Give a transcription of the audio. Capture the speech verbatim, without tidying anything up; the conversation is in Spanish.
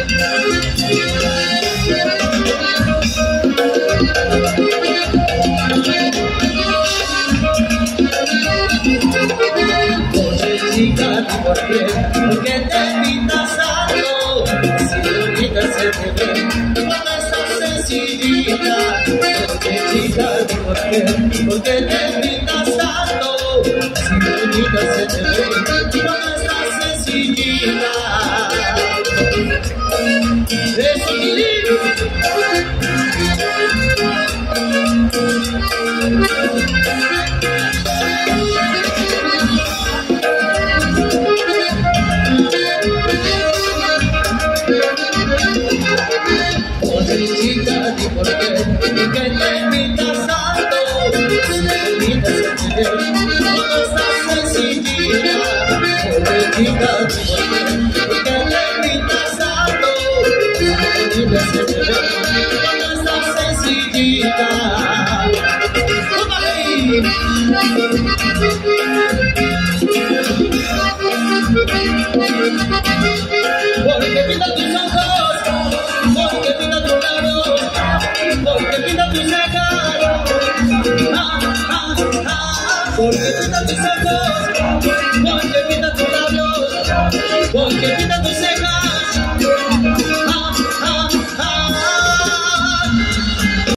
¿Por qué? Porque te pintas algo, si bonita se te ve, con esa sencillita. Oye chica, ¿por qué? Porque te pintas algo, si bonita se te ve, con esa sencillita. Eso mi libro. Oye chica, ¿y por qué? Porque te pintas alto, si bonita se te ve, con esa sencillita. Oye chica, ¿y por qué? Porque te pintas alto, si bonita se te ve, con esa sencillita. Porque pinta tus ojos, porque pinta tus labios, porque pinta tus cejas, ah, ah, ah. Porque pinta tus ojos, porque pinta tus labios, porque pinta tus cejas.